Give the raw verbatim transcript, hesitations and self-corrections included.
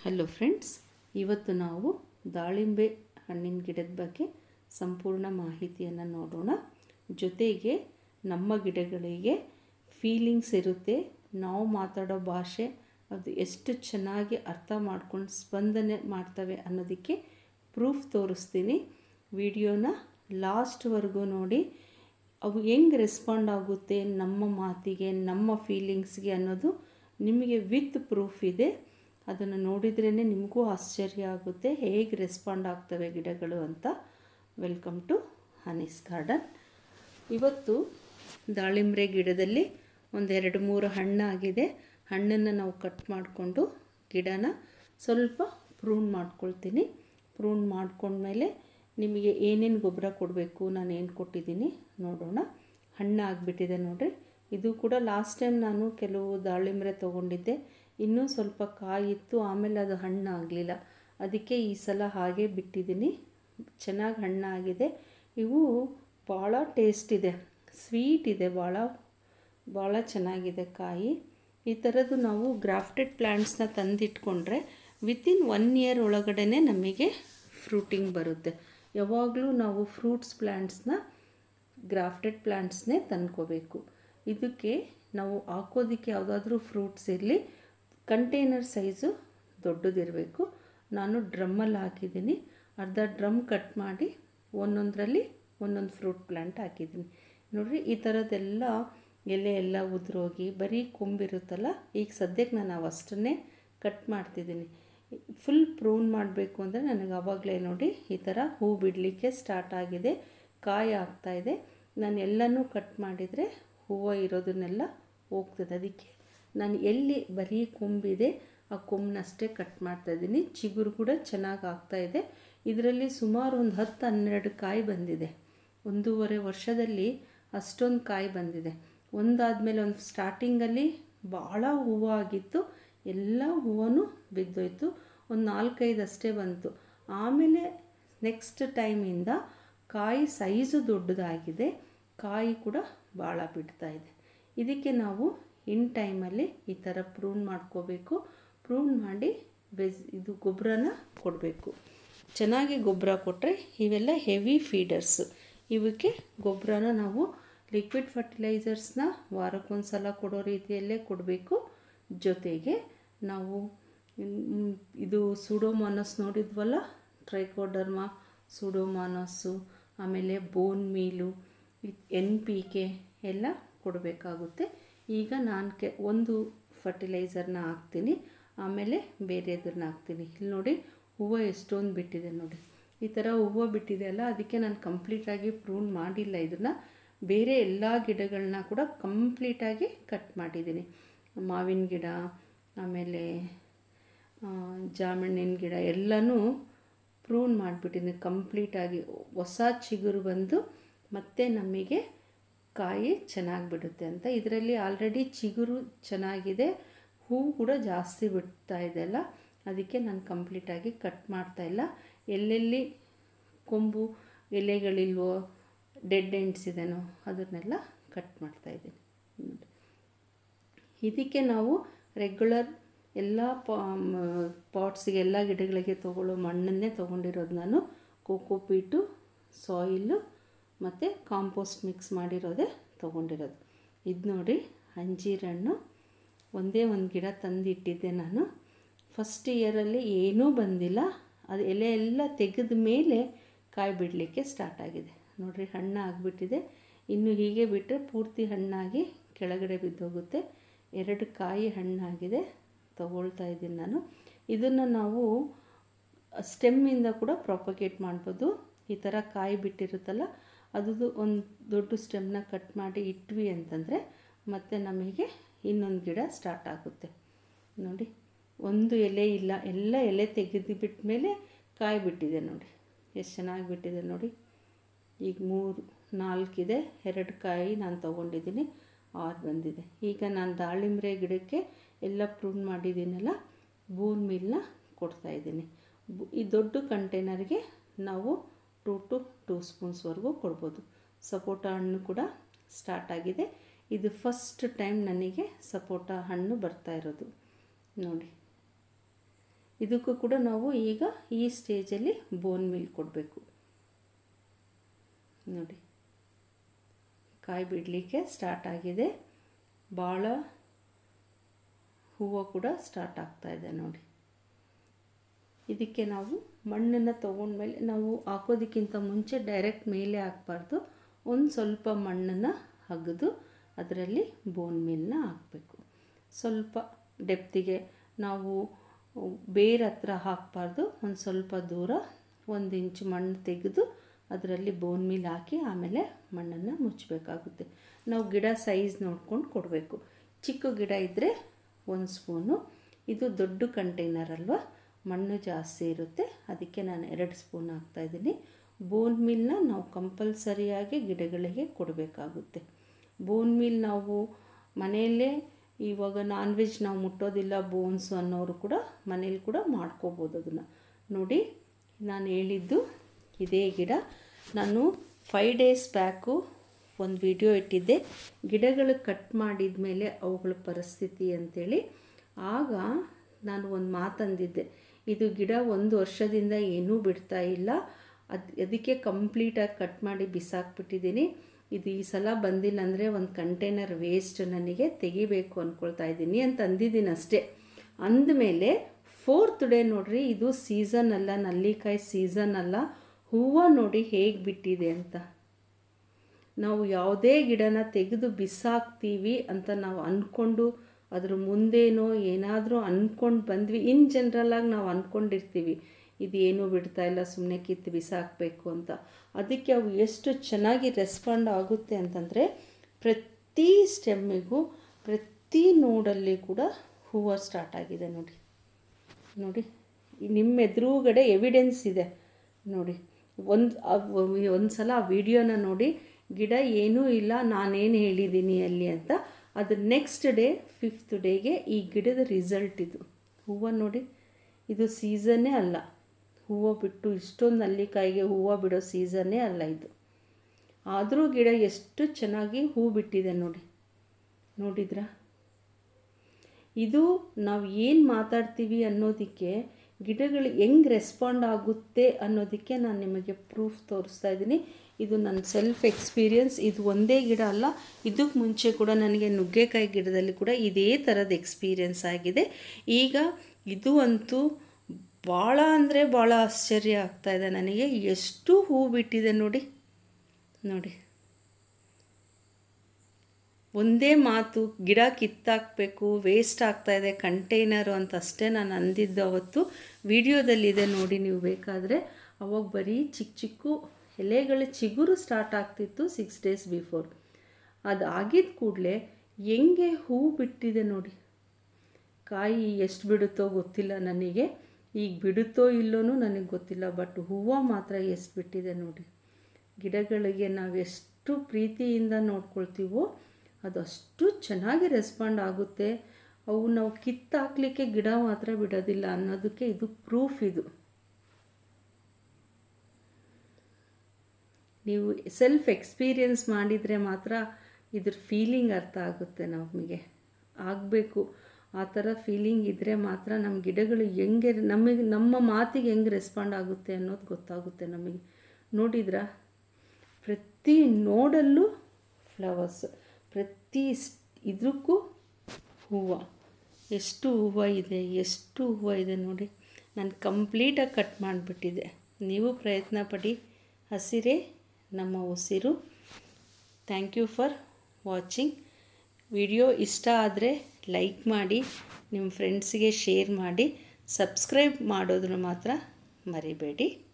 Hello friends, ಇವತ್ತು ನಾವು ದಾಳಿಂಬೆ ಹಣ್ಣಿನ ಗಿಡದ ಬಗ್ಗೆ ಸಂಪೂರ್ಣ ಮಾಹಿತಿಯನ್ನು ನೋಡೋಣ. ಜೊತೆಗೆ ನಮ್ಮ ಗಿಡಗಳಿಗೆ ಫೀಲಿಂಗ್ಸ್ ಇರುತ್ತೆ, ನಾವು ಮಾತಾಡೋ ಭಾಷೆ ಅದು ಎಷ್ಟು ಚೆನ್ನಾಗಿ ಅರ್ಥ ಮಾಡ್ಕೊಂಡು ಸ್ಪಂದನೆ ಮಾಡ್ತವೆ ಅನ್ನೋದಕ್ಕೆ ಪ್ರೂಫ್ ತೋರಿಸ್ತೀನಿ. ವಿಡಿಯೋನ ಲಾಸ್ಟ್ವರೆಗೂ ನೋಡಿ. ಅವು ಹೆಂಗೆ ರೆಸ್ಪಾಂಡ್ ಆಗುತ್ತೆ ನಮ್ಮ ಮಾತಿಗೆ, ನಮ್ಮ ಫೀಲಿಂಗ್ಸ್ಗೆ ಅನ್ನೋದು ನಿಮಗೆ ವಿತ್ ಪ್ರೂಫ್ ಇದೆ. ಅದನ್ನು ನೋಡಿದ್ರೇ ನಿಮಗೂ ಆಶ್ಚರ್ಯ ಆಗುತ್ತೆ ಹೇಗೆ ರೆಸ್ಪಾಂಡ್ ಆಗ್ತವೆ ಗಿಡಗಳು ಅಂತ. Welcome to Honey's garden. ಇವತ್ತು ದಾಳಿಂಬೆ ಗಿಡದಲ್ಲಿ ಒಂದೆರಡು ಮೂರು ಹಣ್ಣಾಗಿದೆ. ಹಣ್ಣನ್ನು ನಾವು ಕಟ್ ಮಾಡಿಕೊಂಡು ಗಿಡನ ಸ್ವಲ್ಪ ಪ್ರೂನ್ ಮಾಡ್ಕೊಳ್ತೀನಿ. ಪ್ರೂನ್ ಮಾಡ್ಕೊಂಡ್ಮೇಲೆ ನಿಮಗೆ ಏನೇನು ಗೊಬ್ಬರ ಕೊಡಬೇಕು, ನಾನು ಏನು ಕೊಟ್ಟಿದ್ದೀನಿ ನೋಡೋಣ. ಹಣ್ಣು ಆಗಿಬಿಟ್ಟಿದೆ ನೋಡಿರಿ. ಇದು ಕೂಡ ಲಾಸ್ಟ್ ಟೈಮ್ ನಾನು ಕೆಲವು ದಾಳಿಂಬೆ ತೊಗೊಂಡಿದ್ದೆ, ಇನ್ನೂ ಸ್ವಲ್ಪ ಕಾಯಿತ್ತು, ಆಮೇಲೆ ಅದು ಹಣ್ಣು ಆಗಲಿಲ್ಲ. ಅದಕ್ಕೆ ಈ ಸಲ ಹಾಗೆ ಬಿಟ್ಟಿದ್ದೀನಿ. ಚೆನ್ನಾಗಿ ಹಣ್ಣಾಗಿದೆ. ಇವು ಭಾಳ ಟೇಸ್ಟ್ ಇದೆ, ಸ್ವೀಟ್ ಇದೆ, ಭಾಳ ಭಾಳ ಚೆನ್ನಾಗಿದೆ ಕಾಯಿ. ಈ ಥರದ್ದು ನಾವು ಗ್ರಾಫ್ಟೆಡ್ ಪ್ಲ್ಯಾಂಟ್ಸ್ನ ತಂದಿಟ್ಕೊಂಡ್ರೆ ವಿತಿನ್ ಒನ್ ಇಯರ್ ಒಳಗಡೆ ನಮಗೆ ಫ್ರೂಟಿಂಗ್ ಬರುತ್ತೆ. ಯಾವಾಗಲೂ ನಾವು ಫ್ರೂಟ್ಸ್ ಪ್ಲ್ಯಾಂಟ್ಸ್ನ ಗ್ರಾಫ್ಟೆಡ್ ಪ್ಲ್ಯಾಂಟ್ಸ್ನೇ ತಂದ್ಕೋಬೇಕು. ಇದಕ್ಕೆ ನಾವು ಹಾಕೋದಕ್ಕೆ ಯಾವುದಾದ್ರೂ ಫ್ರೂಟ್ಸ್ ಇರಲಿ, ಕಂಟೈನರ್ ಸೈಜು ದೊಡ್ಡದಿರಬೇಕು. ನಾನು ಡ್ರಮ್ಮಲ್ಲಿ ಹಾಕಿದ್ದೀನಿ. ಅರ್ಧ ಡ್ರಮ್ ಕಟ್ ಮಾಡಿ ಒಂದೊಂದರಲ್ಲಿ ಒಂದೊಂದು ಫ್ರೂಟ್ ಪ್ಲ್ಯಾಂಟ್ ಹಾಕಿದ್ದೀನಿ. ನೋಡಿರಿ, ಈ ಥರದ್ದೆಲ್ಲ ಎಲೆ ಎಲ್ಲ ಉದುರೋಗಿ ಬರೀ ಕೊಂಬಿರುತ್ತಲ್ಲ. ಈಗ ಸದ್ಯಕ್ಕೆ ನಾನು ಅವಷ್ಟನ್ನೇ ಕಟ್ ಮಾಡ್ತಿದ್ದೀನಿ. ಫುಲ್ ಪ್ರೂನ್ ಮಾಡಬೇಕು ಅಂದರೆ ನನಗೆ ಆವಾಗಲೇ ನೋಡಿ ಈ ಥರ ಹೂ ಬಿಡಲಿಕ್ಕೆ ಸ್ಟಾರ್ಟ್ ಆಗಿದೆ, ಕಾಯಿ ಆಗ್ತಾಯಿದೆ. ನಾನು ಎಲ್ಲನೂ ಕಟ್ ಮಾಡಿದರೆ ಹೂವು ಇರೋದನ್ನೆಲ್ಲ ಹೋಗ್ತದೆ. ಅದಕ್ಕೆ ನಾನು ಎಲ್ಲಿ ಬರೀ ಕೊಂಬಿದೆ ಆ ಕೊಂಬನ್ನಷ್ಟೇ ಕಟ್ ಮಾಡ್ತಾಯಿದ್ದೀನಿ. ಚಿಗುರು ಕೂಡ ಚೆನ್ನಾಗಿ ಆಗ್ತಾಯಿದೆ. ಇದರಲ್ಲಿ ಸುಮಾರು ಒಂದು ಹತ್ತು ಹನ್ನೆರಡು ಕಾಯಿ ಬಂದಿದೆ. ಒಂದೂವರೆ ವರ್ಷದಲ್ಲಿ ಅಷ್ಟೊಂದು ಕಾಯಿ ಬಂದಿದೆ. ಒಂದಾದಮೇಲೆ ಒಂದು ಸ್ಟಾರ್ಟಿಂಗಲ್ಲಿ ಭಾಳ ಹೂವು ಆಗಿತ್ತು, ಎಲ್ಲ ಹೂವೂ ಬಿದ್ದೋಯ್ತು. ಒಂದು ನಾಲ್ಕೈದು ಅಷ್ಟೇ ಬಂತು. ಆಮೇಲೆ ನೆಕ್ಸ್ಟ್ ಟೈಮಿಂದ ಕಾಯಿ ಸೈಜು ದೊಡ್ಡದಾಗಿದೆ, ಕಾಯಿ ಕೂಡ ಭಾಳ ಬಿಡ್ತಾಯಿದೆ. ಇದಕ್ಕೆ ನಾವು ಇನ್ ಟೈಮಲ್ಲಿ ಈ ಥರ ಪ್ರೂನ್ ಮಾಡ್ಕೋಬೇಕು. ಪ್ರೂನ್ ಮಾಡಿ ವೆಜ್ ಇದು ಗೊಬ್ಬರನ ಕೊಡಬೇಕು. ಚೆನ್ನಾಗಿ ಗೊಬ್ಬರ ಕೊಟ್ಟರೆ ಇವೆಲ್ಲ ಹೆವಿ ಫೀಡರ್ಸ್. ಇವಕ್ಕೆ ಗೊಬ್ಬರನ ನಾವು ಲಿಕ್ವಿಡ್ ಫರ್ಟಿಲೈಸರ್ಸ್ನ ವಾರಕ್ಕೊಂದು ಸಲ ಕೊಡೋ ರೀತಿಯಲ್ಲೇ ಕೊಡಬೇಕು. ಜೊತೆಗೆ ನಾವು ಇದು ಸೂಡೋಮೋನಾಸ್ ನೋಡಿದ್ವಲ್ಲ, ಟ್ರೈಕೋಡರ್ಮ, ಸೂಡೋಮೋನಾಸು, ಆಮೇಲೆ bone meal, N P K ಎಲ್ಲ ಕೊಡಬೇಕಾಗುತ್ತೆ. ಈಗ ನಾನು ಕೆ ಒಂದು ಫರ್ಟಿಲೈಸರ್ನ ಹಾಕ್ತೀನಿ, ಆಮೇಲೆ ಬೇರೆದನ್ನ ಹಾಕ್ತೀನಿ. ಇಲ್ಲಿ ನೋಡಿ ಹೂವು ಎಷ್ಟೊಂದು ಬಿಟ್ಟಿದೆ ನೋಡಿ. ಈ ಥರ ಹೂವು ಬಿಟ್ಟಿದೆ ಅಲ್ಲ, ಅದಕ್ಕೆ ನಾನು ಕಂಪ್ಲೀಟಾಗಿ ಪ್ರೂನ್ ಮಾಡಿಲ್ಲ. ಇದನ್ನು ಬೇರೆ ಎಲ್ಲ ಗಿಡಗಳನ್ನ ಕೂಡ ಕಂಪ್ಲೀಟಾಗಿ ಕಟ್ ಮಾಡಿದ್ದೀನಿ. ಮಾವಿನ ಗಿಡ, ಆಮೇಲೆ ಜಾಮಣ್ಣಿನ ಗಿಡ ಎಲ್ಲನೂ ಪ್ರೂನ್ ಮಾಡಿಬಿಟ್ಟಿದ್ದೀನಿ ಕಂಪ್ಲೀಟಾಗಿ. ಹೊಸ ಚಿಗುರು ಬಂದು ಮತ್ತೆ ನಮಗೆ ಕಾಯಿ ಚೆನ್ನಾಗಿ ಬಿಡುತ್ತೆ ಅಂತ. ಇದರಲ್ಲಿ ಆಲ್ರೆಡಿ ಚಿಗುರು ಚೆನ್ನಾಗಿದೆ, ಹೂವು ಕೂಡ ಜಾಸ್ತಿ ಬಿಡ್ತಾ ಇದೆಯಲ್ಲ, ಅದಕ್ಕೆ ನಾನು ಕಂಪ್ಲೀಟಾಗಿ ಕಟ್ ಮಾಡ್ತಾಯಿಲ್ಲ. ಎಲ್ಲೆಲ್ಲಿ ಕೊಂಬು ಎಲೆಗಳಿಲ್ವೋ, ಡೆಡ್ ಎಂಡ್ಸ್ ಇದೆನೋ ಅದನ್ನೆಲ್ಲ ಕಟ್ ಮಾಡ್ತಾಯಿದ್ದೀನಿ. ಇದಕ್ಕೆ ನಾವು ರೆಗ್ಯುಲರ್ ಎಲ್ಲ ಪಾಟ್ಸಿಗೆ ಎಲ್ಲ ಗಿಡಗಳಿಗೆ ತೊಗೊಳ್ಳೋ ಮಣ್ಣನ್ನೇ ತೊಗೊಂಡಿರೋದು ನಾನು. ಕೋಕೋಪೀಟು, ಸಾಯಿಲು ಮತ್ತು ಕಾಂಪೋಸ್ಟ್ ಮಿಕ್ಸ್ ಮಾಡಿರೋದೇ ತೊಗೊಂಡಿರೋದು. ಇದು ನೋಡಿ ಅಂಜೀರಣ್ಣು ಒಂದೇ ಒಂದು ಗಿಡ ತಂದಿಟ್ಟಿದ್ದೆ ನಾನು. ಫಸ್ಟ್ ಇಯರಲ್ಲಿ ಏನೂ ಬಂದಿಲ್ಲ, ಅದು ಎಲೆ ಎಲ್ಲ ತೆಗೆದ ಮೇಲೆ ಕಾಯಿ ಬಿಡಲಿಕ್ಕೆ ಸ್ಟಾರ್ಟ್ ಆಗಿದೆ. ನೋಡಿರಿ, ಹಣ್ಣು ಆಗಿಬಿಟ್ಟಿದೆ. ಇನ್ನು ಹೀಗೆ ಬಿಟ್ಟರೆ ಪೂರ್ತಿ ಹಣ್ಣಾಗಿ ಕೆಳಗಡೆ ಬಿದ್ದೋಗುತ್ತೆ. ಎರಡು ಕಾಯಿ ಹಣ್ಣಾಗಿದೆ, ತಗೊಳ್ತಾ ಇದ್ದೀನಿ ನಾನು. ಇದನ್ನು ನಾವು ಸ್ಟೆಮ್ಮಿಂದ ಕೂಡ ಪ್ರಾಪಗೇಟ್ ಮಾಡ್ಬೋದು. ಈ ಥರ ಕಾಯಿ ಬಿಟ್ಟಿರುತ್ತಲ್ಲ, ಅದು ಒಂದು ದೊಡ್ಡ ಸ್ಟೆಮ್ನ ಕಟ್ ಮಾಡಿ ಇಟ್ವಿ ಅಂತಂದರೆ ಮತ್ತೆ ನಮಗೆ ಇನ್ನೊಂದು ಗಿಡ ಸ್ಟಾರ್ಟ್ ಆಗುತ್ತೆ. ನೋಡಿ, ಒಂದು ಎಲೆ ಇಲ್ಲ, ಎಲ್ಲ ಎಲೆ ತೆಗೆದು ಬಿಟ್ಟ ಮೇಲೆ ಕಾಯಿ ಬಿಟ್ಟಿದೆ ನೋಡಿ. ಎಷ್ಟು ಚೆನ್ನಾಗಿ ಬಿಟ್ಟಿದೆ ನೋಡಿ. ಈಗ ಮೂರು ನಾಲ್ಕಿದೆ, ಎರಡು ಕಾಯಿ ನಾನು ತೊಗೊಂಡಿದ್ದೀನಿ, ಆರು ಬಂದಿದೆ. ಈಗ ನಾನು ದಾಳಿಂಬೆ ಗಿಡಕ್ಕೆ ಎಲ್ಲ ಪ್ರೂನ್ ಮಾಡಿದ್ದೀನಲ್ಲ, ಬೋನ್ ಮೀಲ್ನ ಕೊಡ್ತಾಯಿದ್ದೀನಿ. ಈ ದೊಡ್ಡ ಕಂಟೈನರ್ಗೆ ನಾವು ಟೂ ಟು ಟೂ ಸ್ಪೂನ್ಸ್ವರೆಗೂ ಕೊಡ್ಬೋದು. ಸಪೋಟ ಹಣ್ಣು ಕೂಡ ಸ್ಟಾರ್ಟ್ ಆಗಿದೆ. ಇದು ಫಸ್ಟ್ ಟೈಮ್ ನನಗೆ ಸಪೋಟ ಹಣ್ಣು ಬರ್ತಾ ಇರೋದು ನೋಡಿ. ಇದಕ್ಕೂ ಕೂಡ ನಾವು ಈಗ ಈ ಸ್ಟೇಜಲ್ಲಿ ಬೋನ್ ಮೀಲ್ ಕೊಡಬೇಕು. ನೋಡಿ ಕಾಯಿ ಬಿಡಲಿಕ್ಕೆ ಸ್ಟಾರ್ಟ್ ಆಗಿದೆ, ಭಾಳ ಹೂವು ಕೂಡ ಸ್ಟಾರ್ಟ್ ಆಗ್ತಾ ಇದೆ ನೋಡಿ. ಇದಕ್ಕೆ ನಾವು ಮಣ್ಣನ್ನು ತೊಗೊಂಡ್ಮೇಲೆ ನಾವು ಹಾಕೋದಕ್ಕಿಂತ ಮುಂಚೆ ಡೈರೆಕ್ಟ್ ಮೇಲೆ ಹಾಕಬಾರ್ದು. ಒಂದು ಸ್ವಲ್ಪ ಮಣ್ಣನ್ನು ಅಗೆದು ಅದರಲ್ಲಿ ಬೋನ್ ಮೀಲನ್ನ ಹಾಕಬೇಕು. ಸ್ವಲ್ಪ ಡೆಪ್ತಿಗೆ ನಾವು ಬೇರೆ ಹತ್ರ ಹಾಕಬಾರ್ದು, ಒಂದು ಸ್ವಲ್ಪ ದೂರ ಒಂದು ಇಂಚು ಮಣ್ಣು ತೆಗೆದು ಅದರಲ್ಲಿ ಬೋನ್ ಮೀಲ್ ಹಾಕಿ ಆಮೇಲೆ ಮಣ್ಣನ್ನು ಮುಚ್ಚಬೇಕಾಗುತ್ತೆ. ನಾವು ಗಿಡ ಸೈಜ್ ನೋಡ್ಕೊಂಡು ಕೊಡಬೇಕು. ಚಿಕ್ಕ ಗಿಡ ಇದ್ದರೆ ಒಂದು ಸ್ಪೂನು, ಇದು ದೊಡ್ಡ ಕಂಟೈನರ್ ಅಲ್ವಾ, ಮಣ್ಣು ಜಾಸ್ತಿ ಇರುತ್ತೆ, ಅದಕ್ಕೆ ನಾನು ಎರಡು ಸ್ಪೂನ್ ಹಾಕ್ತಾಯಿದ್ದೀನಿ. ಬೋನ್ ಮೀಲನ್ನ ನಾವು ಕಂಪಲ್ಸರಿಯಾಗಿ ಗಿಡಗಳಿಗೆ ಕೊಡಬೇಕಾಗುತ್ತೆ. ಬೋನ್ ಮೀಲ್ ನಾವು ಮನೆಯಲ್ಲೇ ಇವಾಗ ನಾನ್ ವೆಜ್ ನಾವು ಮುಟ್ಟೋದಿಲ್ಲ ಬೋನ್ಸು ಅನ್ನೋರು ಕೂಡ ಮನೇಲಿ ಕೂಡ ಮಾಡ್ಕೋಬೋದು ಅದನ್ನು. ನೋಡಿ ನಾನು ಹೇಳಿದ್ದು ಇದೇ ಗಿಡ. ನಾನು ಫೈವ್ ಡೇಸ್ ಬ್ಯಾಕು ಒಂದು ವಿಡಿಯೋ ಇಟ್ಟಿದ್ದೆ, ಗಿಡಗಳು ಕಟ್ ಮಾಡಿದ ಮೇಲೆ ಅವುಗಳ ಪರಿಸ್ಥಿತಿ ಅಂಥೇಳಿ. ಆಗ ನಾನು ಒಂದು ಮಾತಂದಿದ್ದೆ, ಇದು ಗಿಡ ಒಂದು ವರ್ಷದಿಂದ ಏನೂ ಬಿಡ್ತಾ ಇಲ್ಲ, ಅದು ಅದಕ್ಕೆ ಕಂಪ್ಲೀಟಾಗಿ ಕಟ್ ಮಾಡಿ ಬಿಸಾಕ್ಬಿಟ್ಟಿದ್ದೀನಿ. ಇದು ಈ ಸಲ ಬಂದಿಲ್ಲ ಅಂದರೆ ಒಂದು ಕಂಟೈನರ್ ವೇಸ್ಟ್ ನನಗೆ ತೆಗಿಬೇಕು ಅಂದ್ಕೊಳ್ತಾ ಇದ್ದೀನಿ ಅಂತ ಅಂದಿದ್ದೀನಿ ಅಷ್ಟೇ. ಅಂದಮೇಲೆ ಫೋರ್ತ್ ಡೇ ನೋಡ್ರಿ, ಇದು ಸೀಸನ್ ಅಲ್ಲ, ನಲ್ಲಿಕಾಯಿ ಸೀಸನ್ ಅಲ್ಲ, ಹೂವು ನೋಡಿ ಹೇಗೆ ಬಿಟ್ಟಿದೆ ಅಂತ. ನಾವು ಯಾವುದೇ ಗಿಡನ ತೆಗೆದು ಬಿಸಾಕ್ತೀವಿ ಅಂತ ನಾವು ಅಂದ್ಕೊಂಡು ಅದ್ರ ಮುಂದೇನೋ ಏನಾದರೂ ಅಂದ್ಕೊಂಡು ಬಂದ್ವಿ, ಇನ್ ಜನ್ರಲಾಗಿ ನಾವು ಅಂದ್ಕೊಂಡಿರ್ತೀವಿ ಇದೇನೂ ಬಿಡ್ತಾ ಇಲ್ಲ ಸುಮ್ಮನೆ ಕಿತ್ತು ಬಿಸಾಕಬೇಕು ಅಂತ. ಅದಕ್ಕೆ ಅವು ಎಷ್ಟು ಚೆನ್ನಾಗಿ ರೆಸ್ಪಾಂಡ್ ಆಗುತ್ತೆ ಅಂತಂದರೆ ಪ್ರತಿ ಸ್ಟೆಮ್ಮಿಗೂ ಪ್ರತಿ ನೋಡಲ್ಲಿ ಕೂಡ ಹೂವು ಸ್ಟಾರ್ಟ್ ಆಗಿದೆ ನೋಡಿ. ನೋಡಿ ನಿಮ್ಮ ಎದುರುಗಡೆ ಎವಿಡೆನ್ಸ್ ಇದೆ ನೋಡಿ. ಒಂದು ಒಂದು ಸಲ ಆ ವಿಡಿಯೋನ ನೋಡಿ, ಗಿಡ ಏನೂ ಇಲ್ಲ ನಾನೇನು ಹೇಳಿದ್ದೀನಿ ಅಲ್ಲಿ ಅಂತ. ಅದು ನೆಕ್ಸ್ಟ್ ಡೇ ಫಿಫ್ತ್ ಡೇಗೆ ಈ ಗಿಡದ ರಿಸಲ್ಟ್ ಇದು. ಹೂವು ನೋಡಿ, ಇದು ಸೀಸನ್ನೇ ಅಲ್ಲ, ಹೂವು ಬಿಟ್ಟು ಇಷ್ಟೊಂದು ನಲ್ಲಿಕಾಯಿಗೆ ಹೂವು ಬಿಡೋ ಸೀಸನ್ನೇ ಅಲ್ಲ ಇದು. ಆದರೂ ಗಿಡ ಎಷ್ಟು ಚೆನ್ನಾಗಿ ಹೂ ಬಿಟ್ಟಿದೆ ನೋಡಿ. ನೋಡಿದ್ರಾ? ಇದು ನಾವು ಏನು ಮಾತಾಡ್ತೀವಿ ಅನ್ನೋದಕ್ಕೆ, ಗಿಡಗಳು ಹೆಂಗೆ ರೆಸ್ಪಾಂಡ್ ಆಗುತ್ತೆ ಅನ್ನೋದಕ್ಕೆ ನಾನು ನಿಮಗೆ ಪ್ರೂಫ್ ತೋರಿಸ್ತಾ ಇದ್ದೀನಿ. ಇದು ನನ್ನ ಸೆಲ್ಫ್ ಎಕ್ಸ್ಪೀರಿಯನ್ಸ್. ಇದು ಒಂದೇ ಗಿಡ ಅಲ್ಲ, ಇದಕ್ಕೆ ಮುಂಚೆ ಕೂಡ ನನಗೆ ನುಗ್ಗೆಕಾಯಿ ಗಿಡದಲ್ಲಿ ಕೂಡ ಇದೇ ಥರದ ಎಕ್ಸ್ಪೀರಿಯನ್ಸ್ ಆಗಿದೆ. ಈಗ ಇದು ಅಂತೂ ಭಾಳ ಅಂದರೆ ಭಾಳ ಆಶ್ಚರ್ಯ ಆಗ್ತಾಯಿದೆ ನನಗೆ, ಎಷ್ಟು ಹೂ ಬಿಟ್ಟಿದೆ ನೋಡಿ. ನೋಡಿ ಒಂದೇ ಮಾತು, ಗಿಡ ಕಿತ್ತಾಕಬೇಕು, ವೇಸ್ಟ್ ಆಗ್ತಾಯಿದೆ ಕಂಟೈನರು ಅಂತ ಅಷ್ಟೇ ನಾನು ಅಂದಿದ್ದು. ಅವತ್ತು ವಿಡಿಯೋದಲ್ಲಿದೆ ನೋಡಿ, ನೀವು ಬೇಕಾದರೆ. ಅವಾಗ ಬರೀ ಚಿಕ್ಕ ಚಿಕ್ಕ ಎಲೆಗಳ ಚಿಗುರು ಸ್ಟಾರ್ಟ್ ಆಗ್ತಿತ್ತು ಸಿಕ್ಸ್ ಡೇಸ್ ಬಿಫೋರ್. ಅದು ಆಗಿದ್ದ ಕೂಡಲೇ ಹೆಂಗೆ ಹೂ ಬಿಟ್ಟಿದೆ ನೋಡಿ. ಕಾಯಿ ಎಷ್ಟು ಬಿಡುತ್ತೋ ಗೊತ್ತಿಲ್ಲ ನನಗೆ, ಈಗ ಬಿಡುತ್ತೋ ಇಲ್ಲೋ ನನಗೆ ಗೊತ್ತಿಲ್ಲ, ಬಟ್ ಹೂವು ಮಾತ್ರ ಎಷ್ಟು ಬಿಟ್ಟಿದೆ ನೋಡಿ. ಗಿಡಗಳಿಗೆ ನಾವು ಎಷ್ಟು ಪ್ರೀತಿಯಿಂದ ನೋಡ್ಕೊಳ್ತೀವೋ ಅದು ಅಷ್ಟು ಚೆನ್ನಾಗಿ ರೆಸ್ಪಾಂಡ್ ಆಗುತ್ತೆ. ಅವು ನಾವು ಕಿತ್ತಾಕಲಿಕ್ಕೆ ಗಿಡ ಮಾತ್ರ ಬಿಡೋದಿಲ್ಲ ಅನ್ನೋದಕ್ಕೆ ಇದು ಪ್ರೂಫ್. ಇದು ನೀವು ಸೆಲ್ಫ್ ಎಕ್ಸ್ಪೀರಿಯನ್ಸ್ ಮಾಡಿದರೆ ಮಾತ್ರ ಇದ್ರ ಫೀಲಿಂಗ್ ಅರ್ಥ ಆಗುತ್ತೆ ನಮಗೆ. ಆಗಬೇಕು ಆ ಥರ ಫೀಲಿಂಗ್ ಇದ್ದರೆ ಮಾತ್ರ ನಮ್ಮ ಗಿಡಗಳು ಹೆಂಗೆ ನಮಗೆ ನಮ್ಮ ಮಾತಿಗೆ ಹೆಂಗೆ ರೆಸ್ಪಾಂಡ್ ಆಗುತ್ತೆ ಅನ್ನೋದು ಗೊತ್ತಾಗುತ್ತೆ ನಮಗೆ. ನೋಡಿದ್ರಾ? ಪ್ರತಿ ನೋಡಲ್ಲೂ ಫ್ಲವರ್ಸ್, ಪ್ರತಿ ಇದಕ್ಕೂ ಹೂವು. ಎಷ್ಟು ಹೂವು ಇದೆ, ಎಷ್ಟು ಹೂವು ಇದೆ ನೋಡಿ. ನಾನು ಕಂಪ್ಲೀಟಾಗಿ ಕಟ್ ಮಾಡಿಬಿಟ್ಟಿದ್ದೆ. ನೀವು ಪ್ರಯತ್ನ ಪಡಿ, ಹಸಿರೇ ನಮ್ಮ ಉಸಿರು. Thank you for watching. Video ಇಷ್ಟ ಆದರೆ ಲೈಕ್ ಮಾಡಿ, ನಿಮ್ಮ ಫ್ರೆಂಡ್ಸಿಗೆ ಶೇರ್ ಮಾಡಿ, ಸಬ್ಸ್ಕ್ರೈಬ್ ಮಾಡೋದನ್ನು ಮಾತ್ರ ಮರಿಬೇಡಿ.